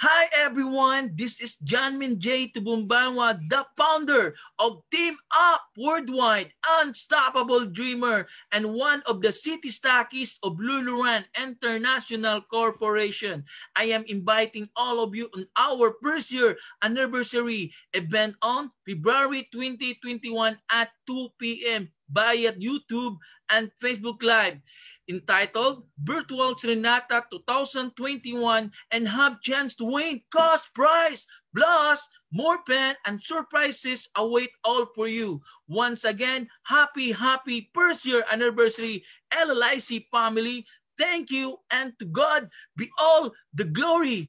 Hi everyone, this is Janmin J. Tubumbanwa, the founder of Team Up Worldwide, Unstoppable Dreamer, and one of the city stockists of Luluran International Corporation. I am inviting all of you on our first year anniversary event on February 2021 at 2 p.m. via YouTube and Facebook Live, entitled Virtual Serenata 2021, and have chance to win cost prize. Plus, more fun and surprises await all for you. Once again, happy first year anniversary, LLIC family. Thank you, and to God be all the glory.